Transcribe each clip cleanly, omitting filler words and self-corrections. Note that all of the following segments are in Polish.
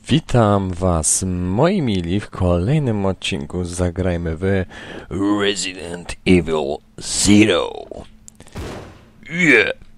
Witam was, moi mili, w kolejnym odcinku zagrajmy w Resident Evil Zero. Yep.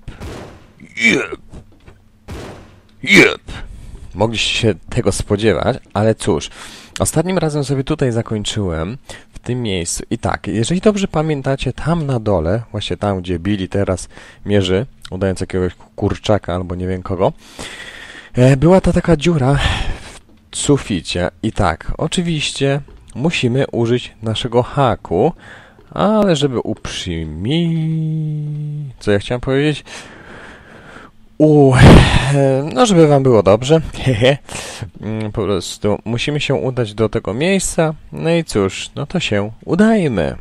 Mogliście się tego spodziewać, ale cóż, ostatnim razem sobie tutaj zakończyłem, w tym miejscu. I tak, jeżeli dobrze pamiętacie, tam na dole, właśnie tam, gdzie Billy teraz mierzy, udając jakiegoś kurczaka albo nie wiem kogo, była ta taka dziura w suficie. I tak, oczywiście musimy użyć naszego haku, ale żeby co ja chciałem powiedzieć? No, żeby wam było dobrze. Po prostu musimy się udać do tego miejsca. No i cóż, no to się udajmy.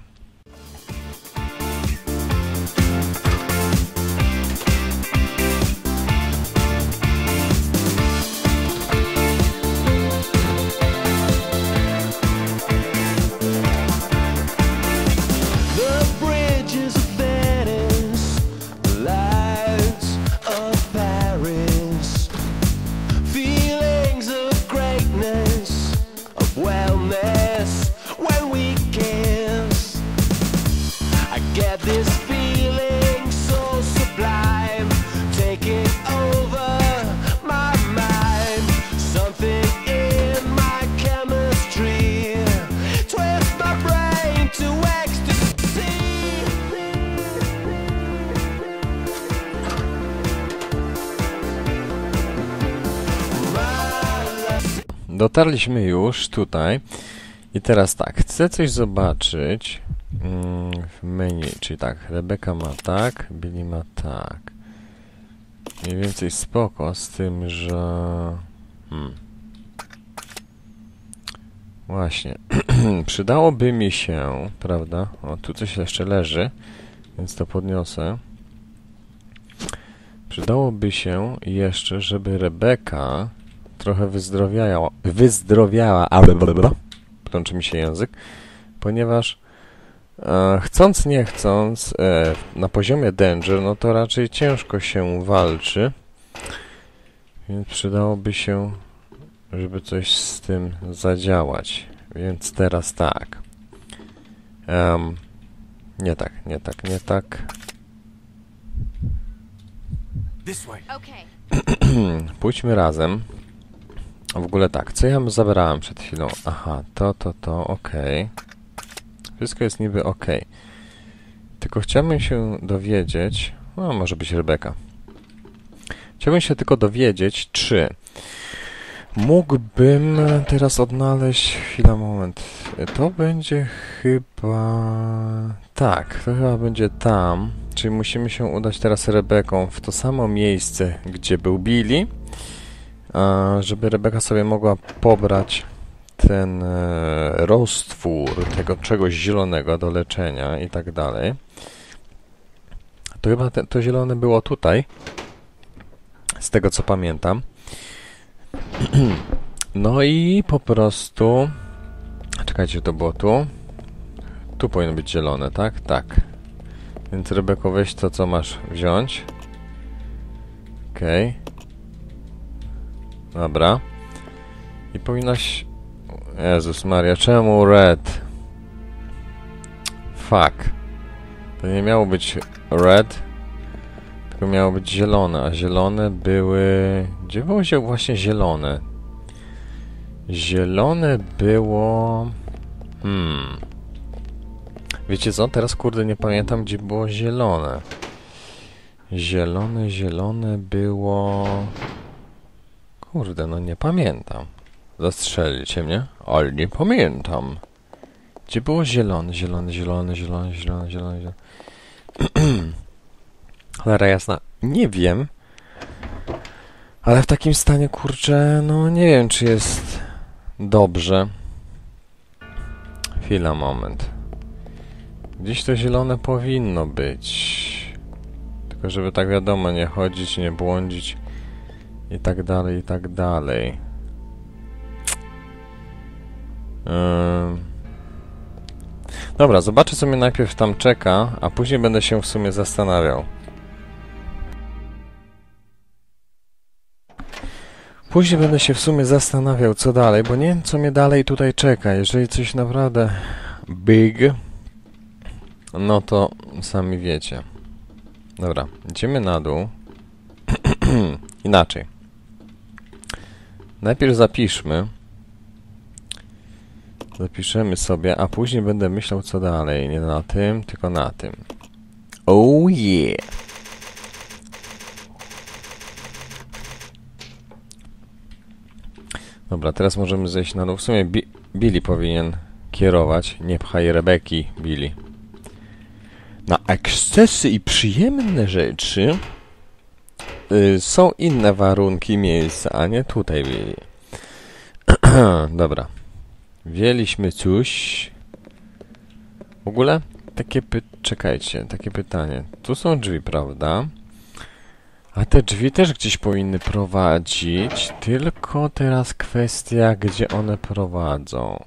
Dotarliśmy już tutaj i teraz tak, chcę coś zobaczyć w menu, czyli tak, Rebeka ma tak, Billy ma tak. Mniej więcej spoko z tym, że... Właśnie, przydałoby mi się, prawda, o tu coś jeszcze leży, więc to podniosę. Przydałoby się jeszcze, żeby Rebeka trochę wyzdrowiała, plączy mi się język, ponieważ chcąc nie chcąc, na poziomie danger, no to raczej ciężko się walczy, więc przydałoby się, żeby coś z tym zadziałać. Więc teraz tak. Nie tak. Pójdźmy razem. W ogóle tak, co ja zabrałem przed chwilą? Aha, to, okej. Wszystko jest niby okej. Tylko chciałbym się dowiedzieć... No, może być Rebeka. Chciałbym się tylko dowiedzieć, czy mógłbym teraz odnaleźć... Chwila, moment. To będzie chyba... Tak, to chyba będzie tam. Czyli musimy się udać teraz Rebeką w to samo miejsce, gdzie był Billy, żeby Rebeka sobie mogła pobrać ten roztwór tego czegoś zielonego do leczenia i tak dalej. To chyba to zielone było tutaj, z tego co pamiętam. No i po prostu... Czekajcie, to było tu. Tu powinno być zielone, tak? Tak. Więc Rebeko, weź to, co masz wziąć. Okej. Dobra. I powinnaś... Jezus Maria, czemu red? Fuck. To nie miało być red, tylko miało być zielone, a zielone były... Gdzie było właśnie zielone? Zielone było... Wiecie co? Teraz kurde nie pamiętam, gdzie było zielone. Zielone było... Kurde, no nie pamiętam. Zastrzelicie mnie? Ale nie pamiętam. Gdzie było zielone? Zielone. Cholera jasna. Nie wiem. Ale w takim stanie, kurczę, no nie wiem, czy jest dobrze. Chwila, moment. Gdzieś to zielone powinno być. Tylko żeby tak wiadomo, nie chodzić, nie błądzić. I tak dalej. Dobra, zobaczę, co mnie najpierw tam czeka, a później będę się w sumie zastanawiał. Później będę się w sumie zastanawiał, co dalej, bo nie wiem, co mnie dalej tutaj czeka. Jeżeli coś naprawdę big, no to sami wiecie. Dobra, idziemy na dół. Inaczej. Najpierw zapiszmy. Zapiszemy sobie, a później będę myślał, co dalej. Nie na tym, tylko na tym. Oh yeah! Dobra, teraz możemy zejść na dół. W sumie Billy powinien kierować. Nie pchaj Rebeki, Billy. Na ekscesy i przyjemne rzeczy są inne warunki miejsca, a nie tutaj, Billy. Dobra. Wzięliśmy coś. W ogóle czekajcie, takie pytanie. Tu są drzwi, prawda? A te drzwi też gdzieś powinny prowadzić, tylko teraz kwestia, gdzie one prowadzą.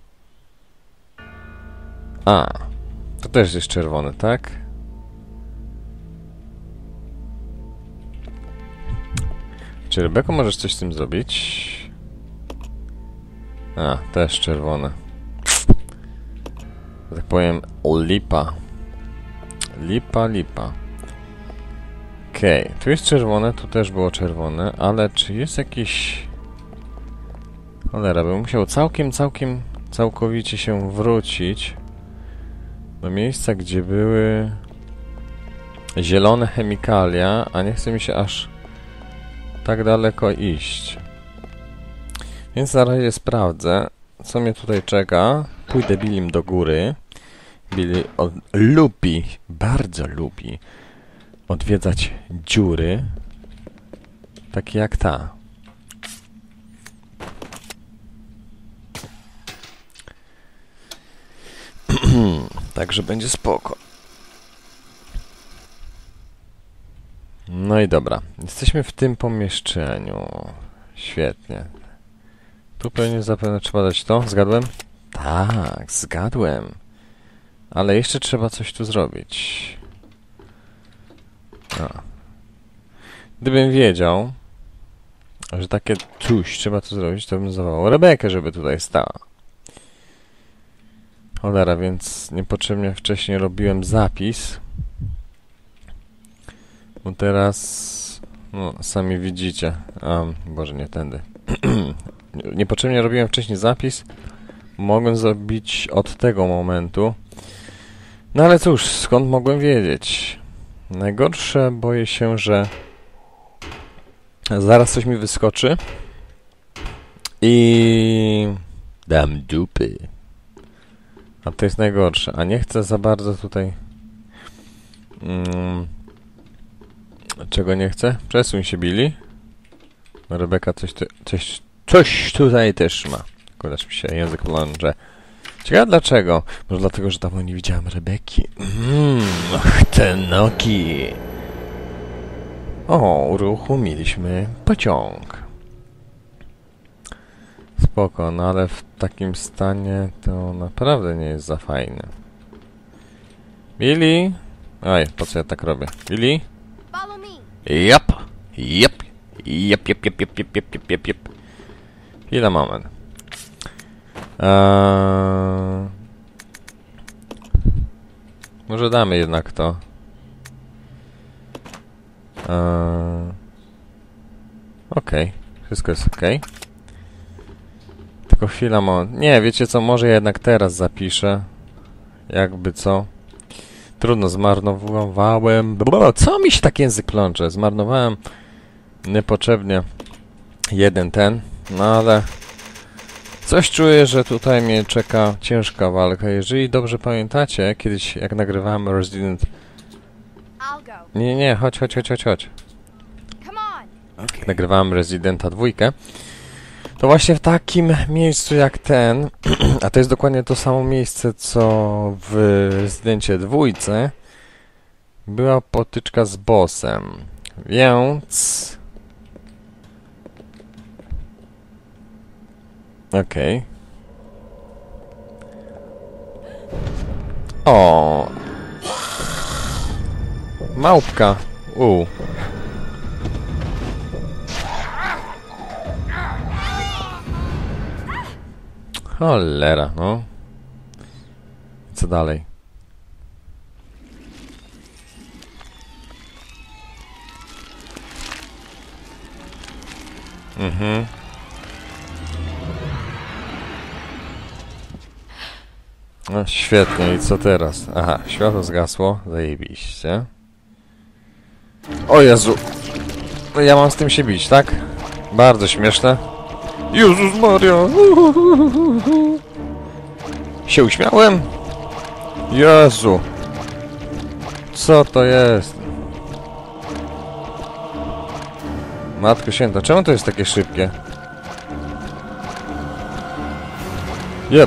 A, to też jest czerwone, tak? Czy Rebeko możesz coś z tym zrobić? A, też czerwone. Że tak powiem, lipa. Lipa. Okej, tu jest czerwone, tu też było czerwone, ale czy jest jakiś... Cholera, bym musiał całkowicie się wrócić do miejsca, gdzie były zielone chemikalia, a nie chce mi się aż tak daleko iść. Więc na razie sprawdzę, co mnie tutaj czeka. Pójdę Billym do góry. Billy lubi, bardzo lubi odwiedzać dziury, takie jak ta. Także będzie spoko. No i dobra. Jesteśmy w tym pomieszczeniu. Świetnie. Tu zapewne trzeba dać to. Zgadłem? Tak, zgadłem. Ale jeszcze trzeba coś tu zrobić. A. Gdybym wiedział, że takie coś trzeba tu zrobić, to bym zawołał Rebekę, żeby tutaj stała. Cholera, więc niepotrzebnie wcześniej robiłem zapis. Bo teraz... No, sami widzicie. Boże, nie tędy. Niepotrzebnie robiłem wcześniej zapis. Mogłem zrobić od tego momentu. No ale cóż, skąd mogłem wiedzieć? Najgorsze, boję się, że zaraz coś mi wyskoczy i dam dupy. A to jest najgorsze. A nie chcę za bardzo tutaj... Czego nie chcę? Przesuń się, Billy. Rebeka coś tutaj też ma. Koleż mi się język plącze. Ciekawe dlaczego? Może dlatego, że dawno nie widziałem Rebeki. Ach, te nogi. O, uruchomiliśmy pociąg. Spoko, no ale w takim stanie to naprawdę nie jest za fajne. Billy? Oj, po co ja tak robię? Billy? Jap. Chwila, moment. Może damy jednak to. Okej. Wszystko jest okej. Tylko chwila, moment. Nie, wiecie co? Może ja jednak teraz zapiszę. Jakby co? Trudno, zmarnowałem... Co mi się tak język plącze? Zmarnowałem niepotrzebnie jeden ten. No ale... Coś czuję, że tutaj mnie czeka ciężka walka. Jeżeli dobrze pamiętacie, kiedyś jak nagrywałem Resident... Nie, chodź. Jak nagrywałem Residenta 2, to właśnie w takim miejscu jak ten, a to jest dokładnie to samo miejsce, co w Residencie 2, była potyczka z bossem. Więc... Okej. O! Małpka! Cholera, no. Co dalej? No świetnie, i co teraz? Aha, światło zgasło, zajebiście. O Jezu! No ja mam z tym się bić, tak? Bardzo śmieszne. Jezus Maria! Się uśmiałem? Jezu! Co to jest? Matko Święta, czemu to jest takie szybkie? Jep.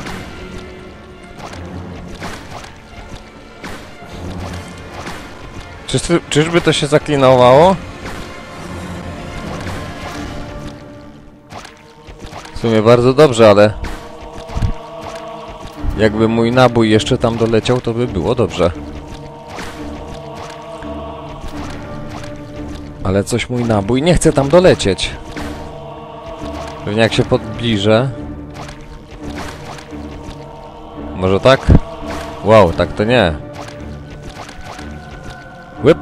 Czyżby to się zaklinowało? W sumie bardzo dobrze, ale... jakby mój nabój jeszcze tam doleciał, to by było dobrze. Ale coś mój nabój nie chce tam dolecieć. Pewnie jak się podbliżę... Może tak? Wow, tak to nie. Łyp.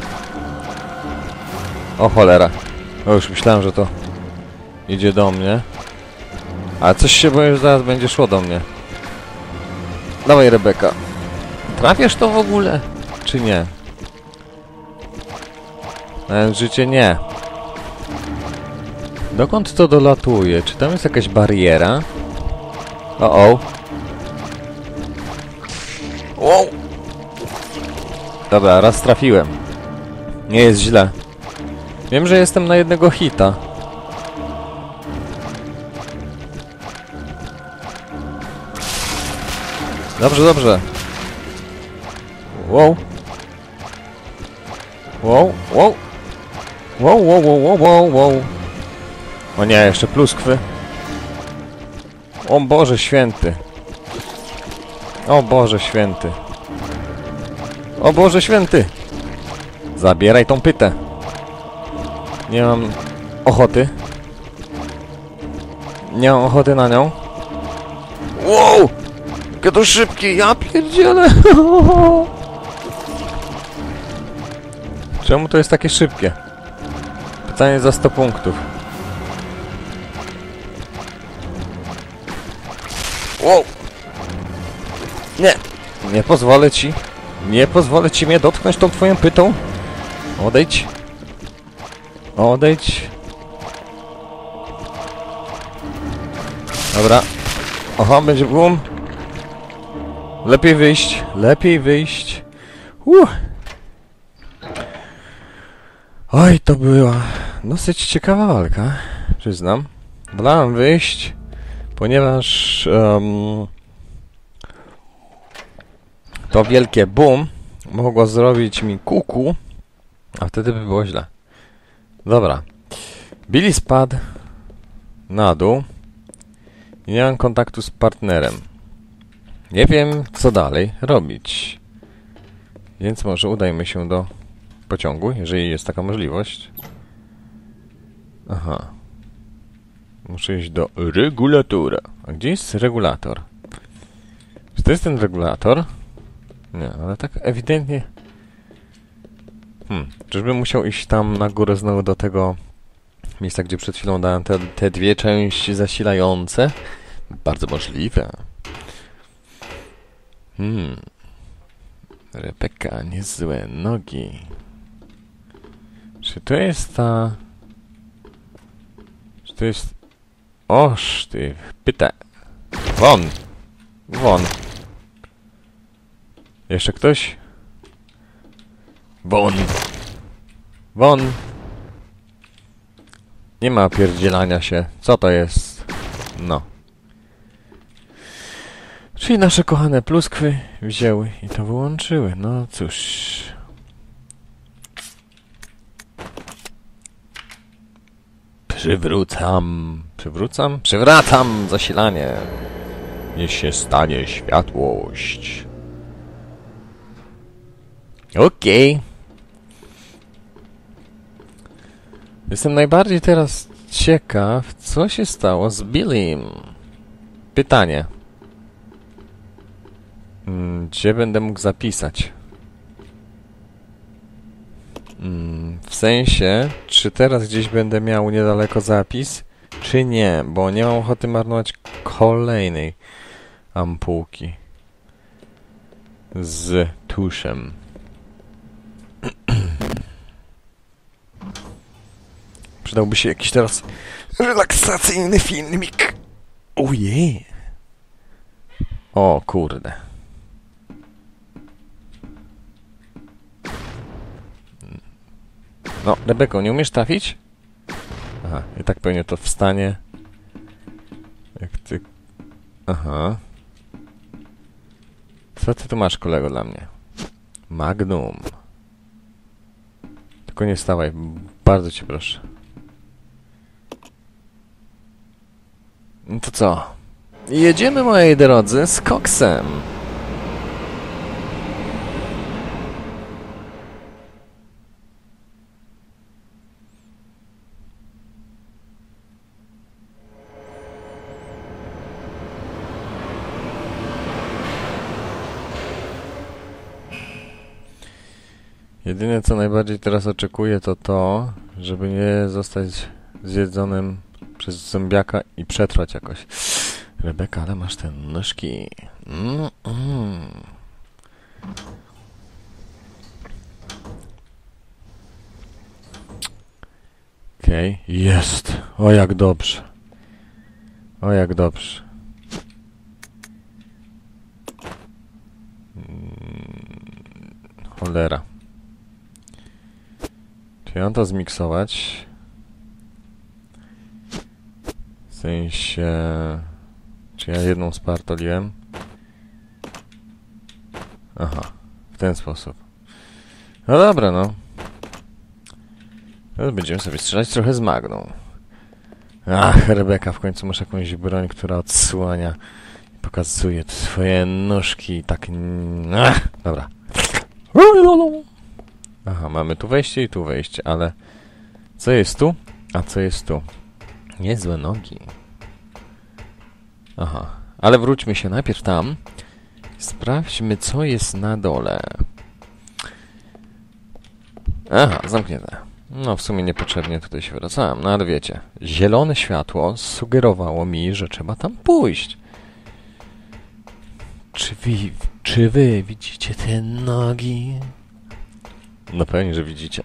O cholera. O, już myślałem, że to idzie do mnie. A coś się boję, że zaraz będzie szło do mnie. Dawaj, Rebeka. Trafiasz to w ogóle? Czy nie? Nawet życie nie. Dokąd to dolatuje? Czy tam jest jakaś bariera? O. Wow. Dobra, raz trafiłem. Nie jest źle. Wiem, że jestem na jednego hita. Dobrze, dobrze. Wow. Wow. O nie, jeszcze pluskwy. O Boże Święty. O Boże Święty. O Boże Święty. Zabieraj tą pytę. Nie mam ochoty. Nie mam ochoty na nią. Wow! Jakie to szybkie, ja pierdzielę. Czemu to jest takie szybkie? Pytanie za 100 punktów. Wow! Nie! Nie pozwolę ci. Nie pozwolę ci mnie dotknąć tą twoją pytą. Odejdź. Odejdź. Dobra. Oho, będzie boom. Lepiej wyjść. Lepiej wyjść. Oj, to była dosyć ciekawa walka. Przyznam. Wolałem wyjść, ponieważ to wielkie boom mogło zrobić mi kuku, a wtedy by było źle. Dobra. Billy spadł na dół i nie mam kontaktu z partnerem. Nie wiem, co dalej robić. Więc może udajmy się do pociągu, jeżeli jest taka możliwość. Aha. Muszę iść do regulatora. A gdzie jest regulator? Czy to jest ten regulator? Nie, ale tak ewidentnie... Czyżbym musiał iść tam na górę znowu do tego miejsca, gdzie przed chwilą dałem te dwie części zasilające? Bardzo możliwe. Rebeka, niezłe nogi. Czy to jest ta... Czy to jest... Oż ty, pyta... Won! Won! Jeszcze ktoś? Won! Won! Nie ma pierdzielania się. Co to jest? No. Czyli nasze kochane pluskwy wzięły i to wyłączyły. No cóż. Przywracam zasilanie. Niech się stanie światłość. Okej. Jestem najbardziej teraz ciekaw, co się stało z Billym. Pytanie. Gdzie będę mógł zapisać? W sensie, czy teraz gdzieś będę miał niedaleko zapis, czy nie? Bo nie mam ochoty marnować kolejnej ampułki z tuszem. Przydałby się jakiś teraz relaksacyjny filmik. Ojej. O kurde. No, Rebeko, nie umiesz trafić? Aha, i tak pewnie to wstanie. Jak ty... Aha. Co ty tu masz, kolego, dla mnie? Magnum. Tylko nie stawaj, bardzo cię proszę. No to co? Jedziemy, moi drodzy, z koksem. Jedyne, co najbardziej teraz oczekuję, to to, żeby nie zostać zjedzonym przez zombiaka i przetrwać jakoś. Rebeka, ale masz te nóżki. Okej, jest. O, jak dobrze. O, jak dobrze. Cholera. Czy ja mam to zmiksować? W sensie... Czy ja jedną spartoliłem? Aha, w ten sposób. No dobra, no. Teraz będziemy sobie strzelać trochę z Magną. Ach, Rebeka, w końcu masz jakąś broń, która odsłania i pokazuje swoje nóżki. Tak... Ach, dobra. Aha, mamy tu wejście i tu wejście, ale... Co jest tu? A co jest tu? Niezłe nogi. Aha, ale wróćmy się najpierw tam. Sprawdźmy, co jest na dole. Aha, zamknięte. No, w sumie niepotrzebnie tutaj się wracałem, no ale wiecie. Zielone światło sugerowało mi, że trzeba tam pójść. Czy wy widzicie te nogi? No pewnie, że widzicie.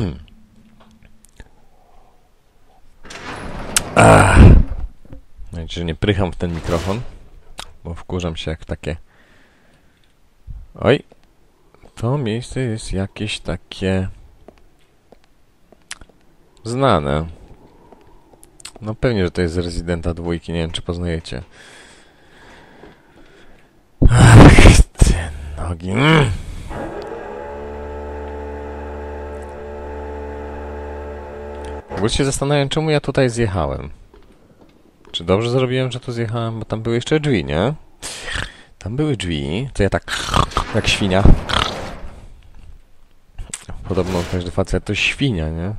Znaczy, że nie prycham w ten mikrofon, bo wkurzam się jak takie... Oj! To miejsce jest jakieś takie... znane. No pewnie, że to jest z Residenta 2, nie wiem czy poznajecie. Ach, te nogi... W ogóle się zastanawiam, czemu ja tutaj zjechałem. Czy dobrze zrobiłem, że tu zjechałem? Bo tam były jeszcze drzwi, nie? Tam były drzwi, to ja tak... jak świnia. Podobno każdy facet to świnia, nie?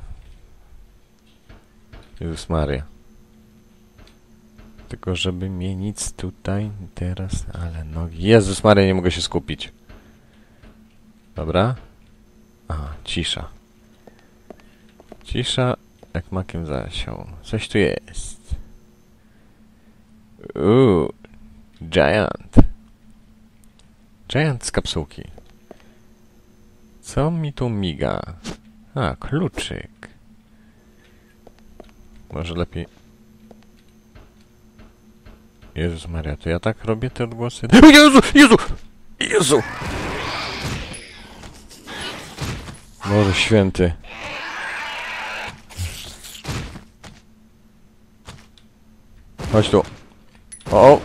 Jezus Maria. Tylko żeby mnie nic tutaj teraz... Ale nogi... Jezus Maria, nie mogę się skupić. Dobra. Aha, cisza. Cisza jak makiem zasiał. Coś tu jest. Giant. Giant z kapsułki. Co mi tu miga? A, kluczyk. Może lepiej... Jezus Maria, to ja tak robię te odgłosy? O Jezu! Jezu! Jezu! Boże święty. Chodź tu. O!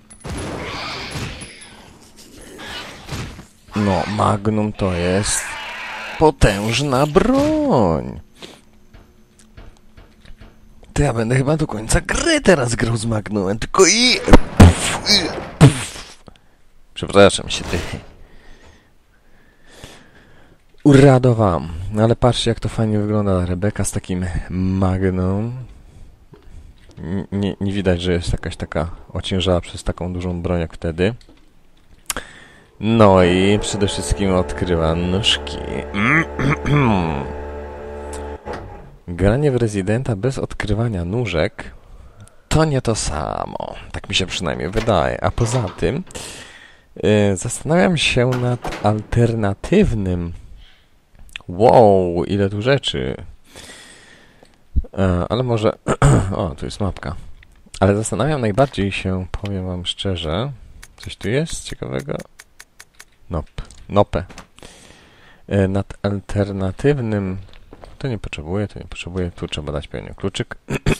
No, Magnum to jest potężna broń. To ja będę chyba do końca gry teraz grał z Magnumem, tylko i... Przepraszam się, ty. Uradowałem. No ale patrzcie, jak to fajnie wygląda Rebeka z takim Magnum. Nie widać, że jest jakaś taka ociężała przez taką dużą broń jak wtedy. No i przede wszystkim odkryła nóżki. Granie w Residenta bez odkrywania nóżek to nie to samo. Tak mi się przynajmniej wydaje. A poza tym zastanawiam się nad alternatywnym... Wow, ile tu rzeczy. Ale może... O, tu jest mapka. Ale zastanawiam najbardziej się, powiem wam szczerze... Coś tu jest ciekawego? Nope. Nad alternatywnym... To nie potrzebuję. Tu trzeba dać pewnie kluczyk.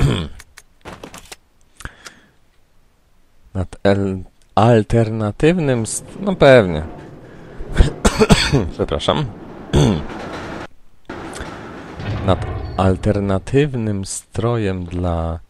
Nad alternatywnym... No pewnie. Przepraszam. Nad alternatywnym strojem dla...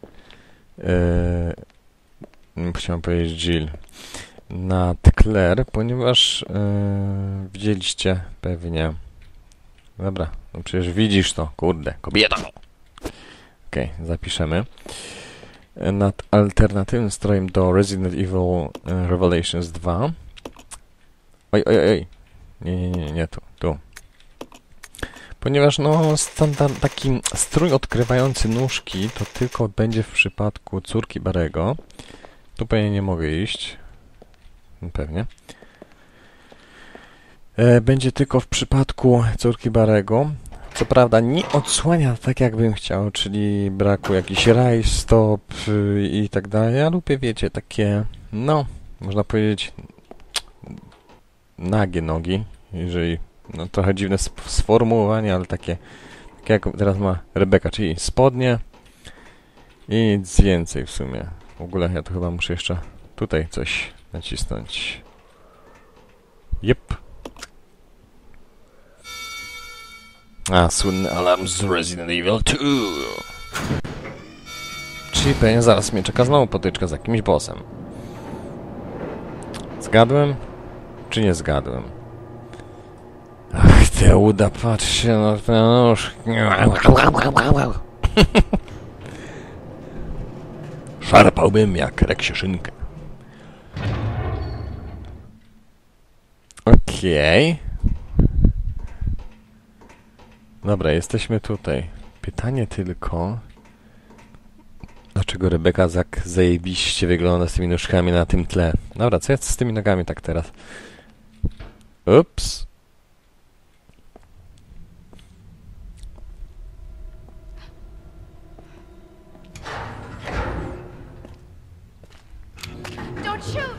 Chciałem powiedzieć Jill. Nad Claire, ponieważ widzieliście pewnie... Dobra, no przecież widzisz to, kurde, kobieta! Okej, zapiszemy. Nad alternatywnym strojem do Resident Evil Revelations 2. Oj. Nie, tu. Ponieważ, no, standard, taki strój odkrywający nóżki to tylko będzie w przypadku córki Barego. Tu pewnie nie mogę iść. Pewnie. Będzie tylko w przypadku córki Barego. Co prawda nie odsłania tak, jakbym chciał, czyli braku jakichś rajstop i tak dalej. Ja lubię, wiecie, takie, no, można powiedzieć, nagie nogi, jeżeli, no trochę dziwne sformułowanie, ale takie jak teraz ma Rebeka, czyli spodnie i nic więcej w sumie. W ogóle ja to chyba muszę jeszcze tutaj coś nacisnąć. Jep. Słynny alarm z Resident Evil 2. Czyli pewnie zaraz mnie czeka znowu potyczka z jakimś bossem. Zgadłem? Czy nie zgadłem? Ach, te uda, patrzcie na te nóżki. Szarpałbym jak reksieszynkę. Okej. Dobra, jesteśmy tutaj. Pytanie tylko... Dlaczego Rebeka tak zajebiście wygląda z tymi nóżkami na tym tle? Dobra, co jest z tymi nogami tak teraz? Ups. Don't shoot!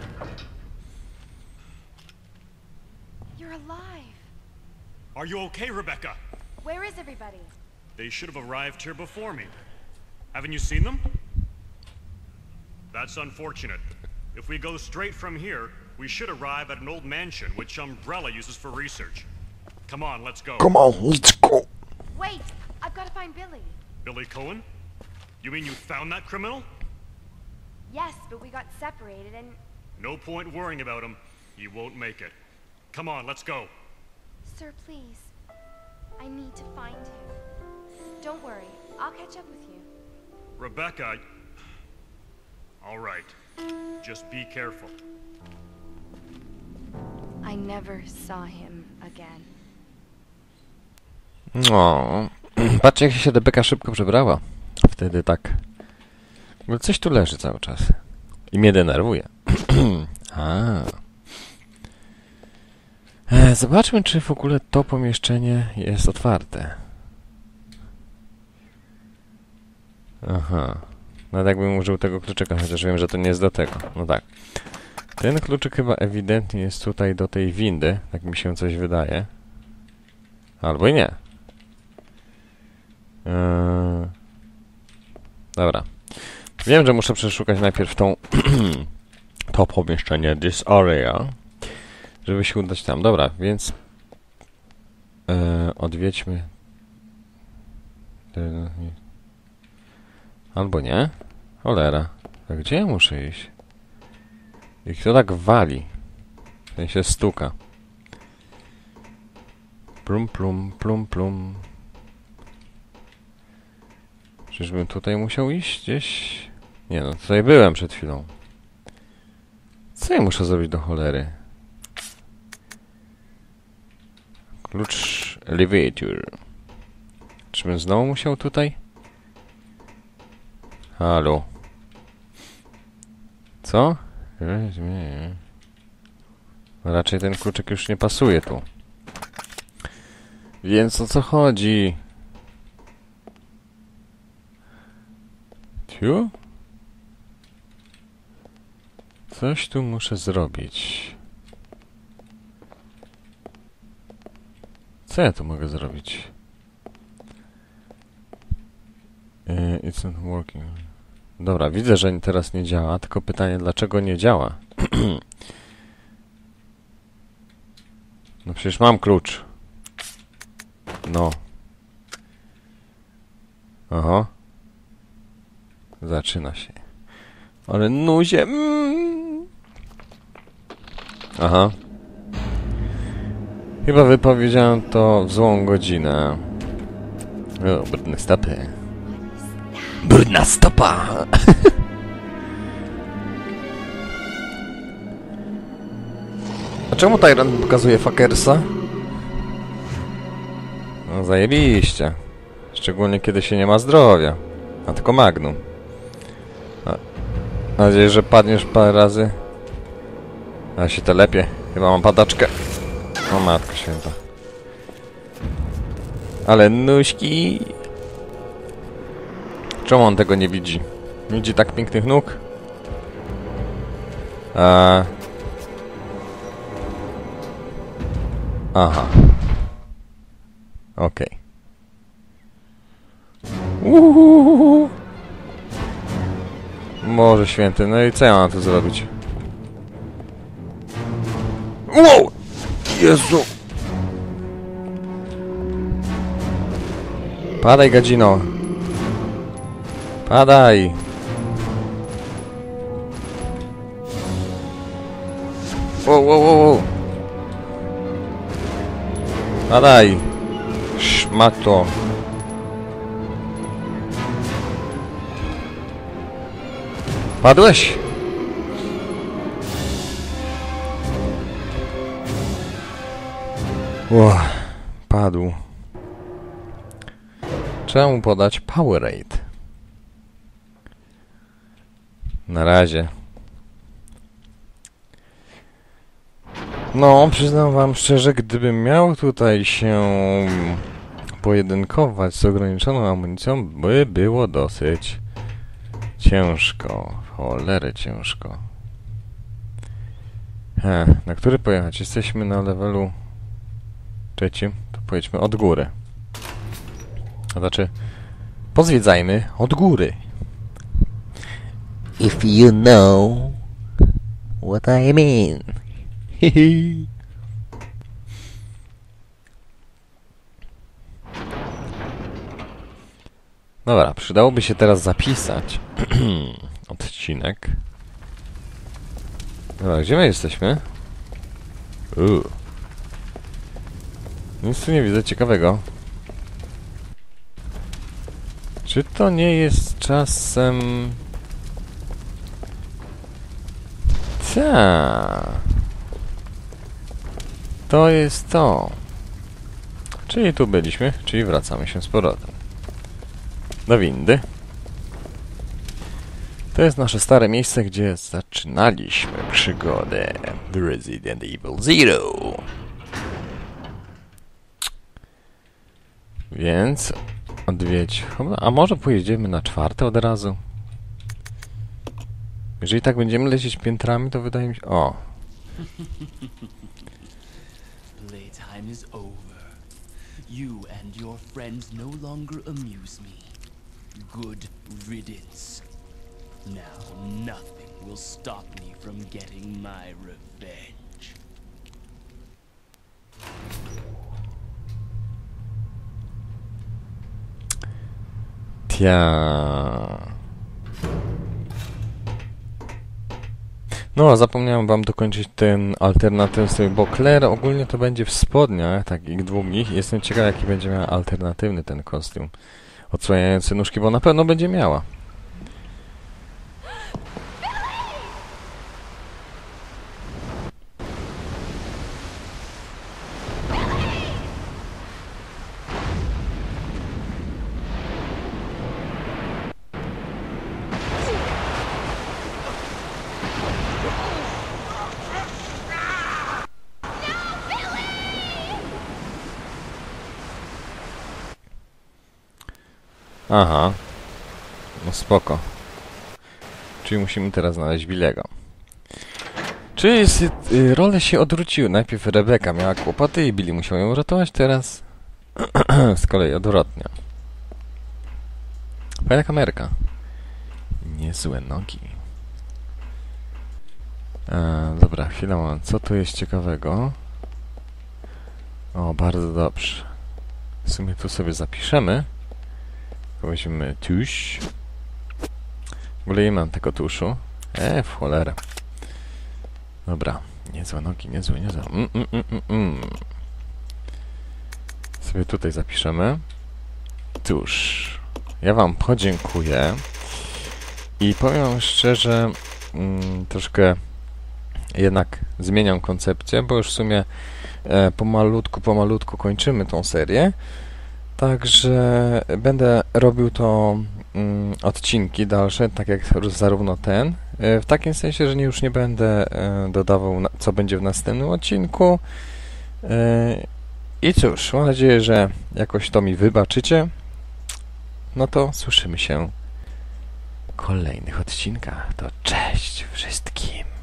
You're alive. Are you okay, Rebecca? Where is everybody? They should have arrived here before me. Haven't you seen them? That's unfortunate. If we go straight from here, we should arrive at an old mansion which Umbrella uses for research. Come on, let's go. Come on, let's go. Wait! I've got to find Billy. Billy Cohen? You mean you found that criminal? Yes, but we got separated and... No point worrying about him. He won't make it. Come on, let's go. Sir, please. I need to find him. Don't worry. I'll catch up with you. Rebecca... All right. Just be careful. I never saw him again. No, patrzcie jak się Rebeka szybko przebrała. Wtedy tak. Bo coś tu leży cały czas. I mnie denerwuje. Zobaczmy, czy w ogóle to pomieszczenie jest otwarte. Aha. Nawet jakbym użył tego kluczyka, chociaż wiem, że to nie jest do tego. No tak. Ten kluczyk chyba ewidentnie jest tutaj do tej windy. Tak mi się coś wydaje. Albo i nie. Dobra. Wiem, że muszę przeszukać najpierw to pomieszczenie, this area, żeby się udać tam. Dobra, więc odwiedźmy. Albo nie? Cholera. A gdzie ja muszę iść? I kto tak wali? W sensie stuka. Plum, plum, plum, plum. Czyżbym tutaj musiał iść gdzieś? Nie no, tutaj byłem przed chwilą. Co ja muszę zrobić do cholery? Klucz elevator. Czyżbym znowu musiał tutaj? Halo. Co? Raczej ten kluczyk już nie pasuje tu. Więc o co chodzi? Tiu? Coś tu muszę zrobić. Co ja tu mogę zrobić? It's not working. Dobra, widzę, że teraz nie działa, tylko pytanie, dlaczego nie działa? No przecież mam klucz. No. Aha. Zaczyna się. Ale nuzie. Aha. Chyba wypowiedziałem to w złą godzinę. O, brudne stopy. Brudna stopa! A czemu Tyrant pokazuje fuckersa? No zajebiście. Szczególnie kiedy się nie ma zdrowia. A tylko magnum. Mam nadzieję, że padniesz parę razy. A się to lepiej. Chyba mam padaczkę. O matko święta. Ale nuśki. Czemu on tego nie widzi? Widzi tak pięknych nóg? Aha. Okej. Boże święty, no i co ja mam tu zrobić? Wow! Jezu! Padaj, gadzino! Padaj! Wow, wow, wow, wow! Padaj! Szmato! Padłeś? Ło, padł. Trzeba mu podać Powerade. Na razie. No, przyznam wam szczerze, gdybym miał tutaj się pojedynkować z ograniczoną amunicją, by było dosyć ciężko. Cholery ciężko. Na który pojechać? Jesteśmy na levelu 3. To pojedźmy od góry. To znaczy, pozwiedzajmy od góry. If you know what I mean. Dobra, przydałoby się teraz zapisać odcinek. Dobra, gdzie my jesteśmy? Nic tu nie widzę ciekawego. Czy to nie jest czasem... To jest to. Czyli tu byliśmy, czyli wracamy się z powrotem. Do windy. To jest nasze stare miejsce, gdzie zaczynaliśmy przygodę w Resident Evil Zero. Więc odwiedź... A może pojedziemy na 4 od razu? Jeżeli tak będziemy lecieć piętrami, to wydaje mi się... O! Playtime is over. You and your friends no longer amuse me. Good riddance. Now nothing will stop me from getting my revenge. No, zapomniałem wam dokończyć ten alternatywny, bo Claire ogólnie to będzie w spodniach, takich długich. Jestem ciekaw, jaki będzie miała alternatywny ten kostium odsłaniający nóżki, bo na pewno będzie miała. Aha. No spoko. Czyli musimy teraz znaleźć Billiego. Czyli role się odwróciły. Najpierw Rebeka miała kłopoty i Billy musiał ją uratować, teraz z kolei odwrotnie. Fajna kamerka. Niezłe nogi. Dobra, chwila, moment. Co tu jest ciekawego? O, bardzo dobrze. W sumie tu sobie zapiszemy. Weźmiemy tusz. W ogóle nie mam tego tuszu. W cholerę. Dobra. Niezłe nogi, niezłe. Sobie tutaj zapiszemy. Tusz. Ja wam podziękuję. I powiem wam szczerze, troszkę jednak zmieniam koncepcję, bo już w sumie pomalutku kończymy tą serię. Także będę robił to odcinki dalsze, tak jak zarówno ten. W takim sensie, że już nie będę dodawał, co będzie w następnym odcinku. I cóż, mam nadzieję, że jakoś to mi wybaczycie. No to słyszymy się w kolejnych odcinkach. To cześć wszystkim!